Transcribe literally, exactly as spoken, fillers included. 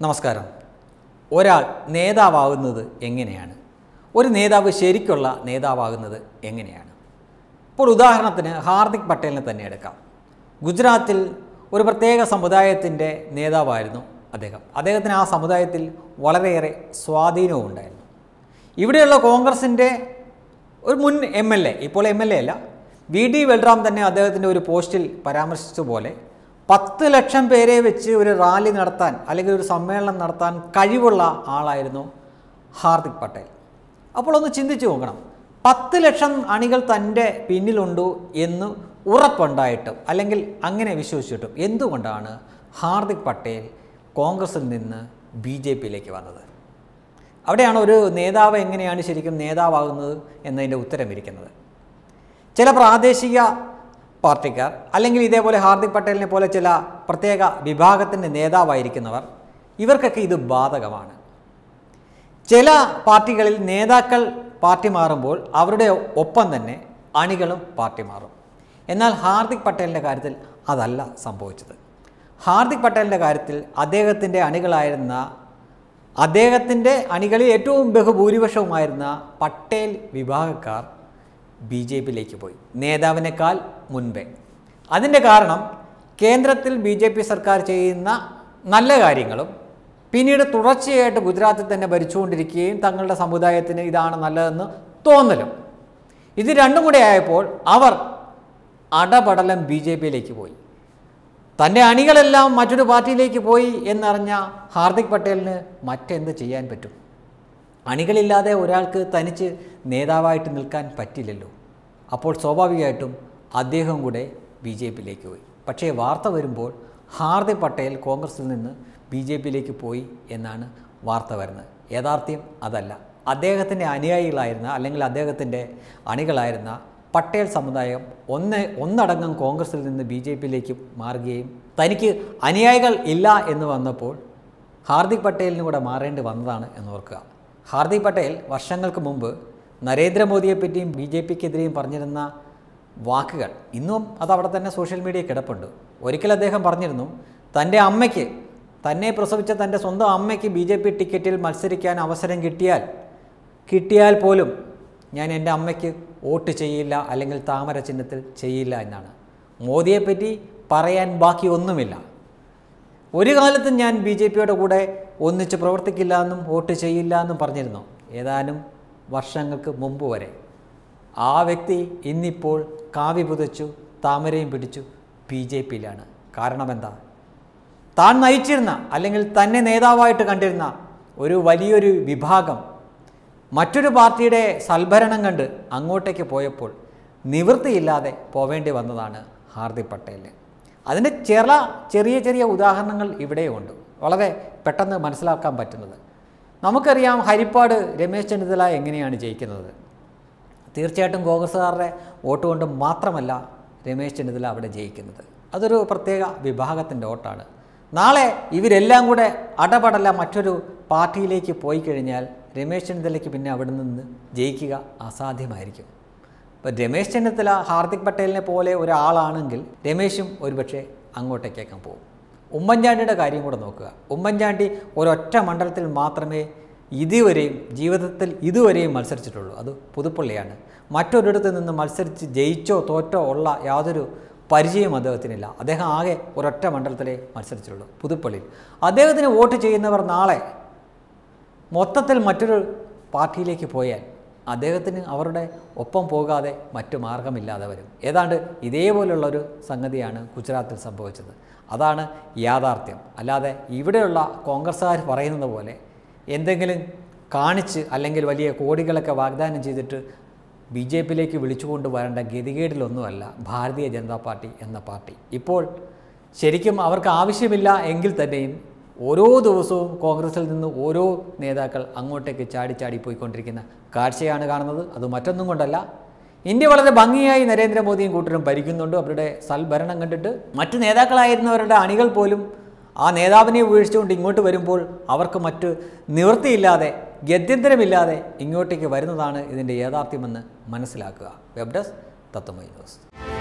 നമസ്കാരം. ഒരാൾ നേതാവാകുന്നത് എങ്ങനെയാണ്? ഒരു നേതാവ് ശരിക്കുള്ള നേതാവാകുന്നത് എങ്ങനെയാണ്? ഇപ്പോൾ ഉദാഹരണത്തിന് ഹാർദിക് പട്ടേലിനെ തന്നെ എടുക്കാം. ഗുജറാത്തിൽ ഒരു പ്രത്യേക സമുദായത്തിൻ്റെ നേതാവായിരുന്നു അദ്ദേഹം. അദ്ദേഹത്തിന് ആ സമുദായത്തിൽ വളരെയേറെ സ്വാധീനവും ഉണ്ടായിരുന്നു. ഇവിടെയുള്ള കോൺഗ്രസിൻ്റെ ഒരു മുൻ എം എൽ എ, ഇപ്പോൾ എം എൽ എ അല്ല, വി ഡി വെൽറാം തന്നെ അദ്ദേഹത്തിൻ്റെ ഒരു പോസ്റ്റിൽ പരാമർശിച്ച പോലെ പത്ത് ലക്ഷം പേരെ വെച്ച് ഒരു റാലി നടത്താൻ അല്ലെങ്കിൽ ഒരു സമ്മേളനം നടത്താൻ കഴിവുള്ള ആളായിരുന്നു ഹാർദിക് പട്ടേൽ. അപ്പോൾ ഒന്ന് ചിന്തിച്ചു നോക്കണം, പത്ത് ലക്ഷം അണികൾ തൻ്റെ പിന്നിലുണ്ടോ എന്ന് ഉറപ്പുണ്ടായിട്ടും അല്ലെങ്കിൽ അങ്ങനെ വിശ്വസിച്ചിട്ടും എന്തുകൊണ്ടാണ് ഹാർദിക് പട്ടേൽ കോൺഗ്രസിൽ നിന്ന് ബി ജെ പിയിലേക്ക് വന്നത്? അവിടെയാണ് ഒരു നേതാവ് എങ്ങനെയാണ് ശരിക്കും നേതാവാകുന്നത് എന്നതിൻ്റെ ഉത്തരം ഇരിക്കുന്നത്. ചില പ്രാദേശിക പാർട്ടിക്കാർ അല്ലെങ്കിൽ ഇതേപോലെ ഹാർദിക് പട്ടേലിനെ പോലെ ചില പ്രത്യേക വിഭാഗത്തിൻ്റെ നേതാവായിരിക്കുന്നവർ, ഇവർക്കൊക്കെ ഇത് ബാധകമാണ്. ചില പാർട്ടികളിൽ നേതാക്കൾ പാർട്ടി മാറുമ്പോൾ അവരുടെ ഒപ്പം തന്നെ അണികളും പാർട്ടി മാറും. എന്നാൽ ഹാർദിക് പട്ടേലിൻ്റെ കാര്യത്തിൽ അതല്ല സംഭവിച്ചത്. ഹാർദിക് പട്ടേലിൻ്റെ കാര്യത്തിൽ അദ്ദേഹത്തിൻ്റെ അണികളായിരുന്ന അദ്ദേഹത്തിൻ്റെ അണികളിൽ ഏറ്റവും ബഹുഭൂരിപക്ഷവുമായിരുന്ന പട്ടേൽ വിഭാഗക്കാർ ബി ജെ പിയിലേക്ക് പോയി, നേതാവിനേക്കാൾ മുൻപേ. അതിൻ്റെ കാരണം കേന്ദ്രത്തിൽ ബി ജെ പി സർക്കാർ ചെയ്യുന്ന നല്ല കാര്യങ്ങളും പിന്നീട് തുടർച്ചയായിട്ട് ഗുജറാത്തിൽ തന്നെ ഭരിച്ചുകൊണ്ടിരിക്കുകയും തങ്ങളുടെ സമുദായത്തിന് ഇതാണ് നല്ലതെന്ന് തോന്നലും, ഇത് രണ്ടും കൂടെ ആയപ്പോൾ അവർ അടപടലം ബി ജെ പിയിലേക്ക് പോയി. തൻ്റെ അണികളെല്ലാം മറ്റൊരു പാർട്ടിയിലേക്ക് പോയി എന്നറിഞ്ഞ ഹാർദിക് പട്ടേലിന് മറ്റെന്ത് ചെയ്യാൻ പറ്റും? അണികളില്ലാതെ ഒരാൾക്ക് തനിച്ച് നേതാവായിട്ട് നിൽക്കാൻ പറ്റില്ലല്ലോ. അപ്പോൾ സ്വാഭാവികമായിട്ടും അദ്ദേഹം കൂടെ ബി ജെ പിയിലേക്ക് പോയി. പക്ഷേ വാർത്ത വരുമ്പോൾ ഹാർദിക് പട്ടേൽ കോൺഗ്രസിൽ നിന്ന് ബി ജെ പിയിലേക്ക് പോയി എന്നാണ് വാർത്ത വരുന്നത്. യാഥാർത്ഥ്യം അതല്ല. അദ്ദേഹത്തിൻ്റെ അനുയായികളായിരുന്ന അല്ലെങ്കിൽ അദ്ദേഹത്തിൻ്റെ അണികളായിരുന്ന പട്ടേൽ സമുദായം ഒന്ന് ഒന്നടങ്കം കോൺഗ്രസിൽ നിന്ന് ബി ജെ പിയിലേക്ക് മാറുകയും തനിക്ക് അനുയായികൾ ഇല്ല എന്ന് വന്നപ്പോൾ ഹാർദിക് പട്ടേലിന് കൂടെ മാറേണ്ടി വന്നതാണ് എന്നോർക്കുക. ഹാർദിക് പട്ടേൽ വർഷങ്ങൾക്ക് മുമ്പ് നരേന്ദ്രമോദിയെപ്പറ്റിയും ബി ജെ പിക്കെതിരെയും പറഞ്ഞിരുന്ന വാക്കുകൾ ഇന്നും അതവിടെ തന്നെ സോഷ്യൽ മീഡിയ കിടപ്പുണ്ട്. ഒരിക്കൽ അദ്ദേഹം പറഞ്ഞിരുന്നു, തൻ്റെ അമ്മയ്ക്ക്, തന്നെ പ്രസവിച്ച തൻ്റെ സ്വന്തം അമ്മയ്ക്ക് ബി ജെ പി ടിക്കറ്റിൽ മത്സരിക്കാൻ അവസരം കിട്ടിയാൽ കിട്ടിയാൽ പോലും ഞാൻ എൻ്റെ അമ്മയ്ക്ക് വോട്ട് ചെയ്യില്ല അല്ലെങ്കിൽ താമര ചിഹ്നത്തിൽ ചെയ്യില്ല എന്നാണ്. മോദിയെപ്പറ്റി പറയാൻ ബാക്കി ഒന്നുമില്ല. ഒരു കാലത്തും ഞാൻ ബി ജെ പിയുടെ കൂടെ ഒന്നിച്ച് പ്രവർത്തിക്കില്ല എന്നും വോട്ട് ചെയ്യില്ല എന്നും പറഞ്ഞിരുന്നു, ഏതാനും വർഷങ്ങൾക്ക് മുമ്പ് വരെ. ആ വ്യക്തി ഇന്നിപ്പോൾ കാവി പുതച്ചു താമരയും പിടിച്ചു ബി ജെ പിയിലാണ്. കാരണം എന്താ? താൻ നയിച്ചിരുന്ന അല്ലെങ്കിൽ തന്നെ നേതാവായിട്ട് കണ്ടിരുന്ന ഒരു വലിയൊരു വിഭാഗം മറ്റൊരു പാർട്ടിയുടെ സൽഭരണം കണ്ട് അങ്ങോട്ടേക്ക് പോയപ്പോൾ നിവൃത്തിയില്ലാതെ പോവേണ്ടി വന്നതാണ് ഹാർദിക് പട്ടേലിന്. അതിൻ്റെ ചില ചെറിയ ചെറിയ ഉദാഹരണങ്ങൾ ഇവിടെയുണ്ട്, വളരെ പെട്ടെന്ന് മനസ്സിലാക്കാൻ പറ്റുന്നത്. നമുക്കറിയാം ഹരിപ്പാട് രമേശ് ചെന്നിത്തല എങ്ങനെയാണ് ജയിക്കുന്നത്. തീർച്ചയായിട്ടും കോൺഗ്രസ്സുകാരുടെ വോട്ട് കൊണ്ട് മാത്രമല്ല രമേശ് ചെന്നിത്തല അവിടെ ജയിക്കുന്നത്. അതൊരു പ്രത്യേക വിഭാഗത്തിൻ്റെ വോട്ടാണ്. നാളെ ഇവരെല്ലാം കൂടെ അടപടല മറ്റൊരു പാർട്ടിയിലേക്ക് പോയി കഴിഞ്ഞാൽ രമേശ് ചെന്നിത്തലയ്ക്ക് പിന്നെ അവിടെ നിന്ന് ജയിക്കുക അസാധ്യമായിരിക്കും. ഇപ്പോൾ രമേശ് ചെന്നിത്തല ഹാർദിക് പട്ടേലിനെ പോലെ ഒരാളാണെങ്കിൽ രമേശും ഒരുപക്ഷെ അങ്ങോട്ടേക്കേക്കാൻ പോകും. ഉമ്മൻചാണ്ടിയുടെ കാര്യം കൂടെ നോക്കുക. ഉമ്മൻചാണ്ടി ഒരൊറ്റ മണ്ഡലത്തിൽ മാത്രമേ ഇതുവരെയും ജീവിതത്തിൽ ഇതുവരെയും മത്സരിച്ചിട്ടുള്ളൂ, അത് പുതുപ്പള്ളിയാണ്. മറ്റൊരിടത്ത് നിന്ന് മത്സരിച്ച് ജയിച്ചോ തോറ്റോ ഉള്ള യാതൊരു പരിചയം അദ്ദേഹത്തിനില്ല. അദ്ദേഹം ആകെ ഒരൊറ്റ മണ്ഡലത്തിലേ മത്സരിച്ചിട്ടുള്ളൂ, പുതുപ്പള്ളിയിൽ. അദ്ദേഹത്തിന് വോട്ട് ചെയ്യുന്നവർ നാളെ മൊത്തത്തിൽ മറ്റൊരു പാർട്ടിയിലേക്ക് പോയാൽ അദ്ദേഹത്തിന് അവരുടെ ഒപ്പം പോകാതെ മറ്റു മാർഗമില്ലാതെ വരും. ഏതാണ്ട് ഇതേപോലുള്ളൊരു സംഗതിയാണ് ഗുജറാത്തിൽ സംഭവിച്ചത്. അതാണ് യാഥാർത്ഥ്യം. അല്ലാതെ ഇവിടെയുള്ള കോൺഗ്രസ്സുകാർ പറയുന്നത് പോലെ എന്തെങ്കിലും കാണിച്ച് അല്ലെങ്കിൽ വലിയ കോടികളൊക്കെ വാഗ്ദാനം ചെയ്തിട്ട് ബി ജെ പിയിലേക്ക് വിളിച്ചുകൊണ്ട് വരേണ്ട ഗതികേടിലൊന്നുമല്ല ഭാരതീയ ജനതാ പാർട്ടി എന്ന പാർട്ടി. ഇപ്പോൾ ശരിക്കും അവർക്ക് ആവശ്യമില്ല എങ്കിൽ തന്നെയും ഓരോ ദിവസവും കോൺഗ്രസിൽ നിന്ന് ഓരോ നേതാക്കൾ അങ്ങോട്ടേക്ക് ചാടി ചാടി പോയിക്കൊണ്ടിരിക്കുന്ന കാഴ്ചയാണ് കാണുന്നത്. അത് മറ്റൊന്നും കൊണ്ടല്ല, ഇന്ത്യ വളരെ ഭംഗിയായി നരേന്ദ്രമോദിയും കൂട്ടരും ഭരിക്കുന്നുണ്ട്. അവരുടെ സൽഭരണം കണ്ടിട്ട് മറ്റു നേതാക്കളായിരുന്നവരുടെ അണികൾ പോലും ആ നേതാവിനെ വീഴ്ചകൊണ്ട് ഇങ്ങോട്ട് വരുമ്പോൾ അവർക്ക് മറ്റ് നിവൃത്തിയില്ലാതെ ഗത്യന്തരമില്ലാതെ ഇങ്ങോട്ടേക്ക് വരുന്നതാണ് ഇതിൻ്റെ യാഥാർത്ഥ്യമെന്ന് മനസ്സിലാക്കുക. Web desk Tatwamayi news.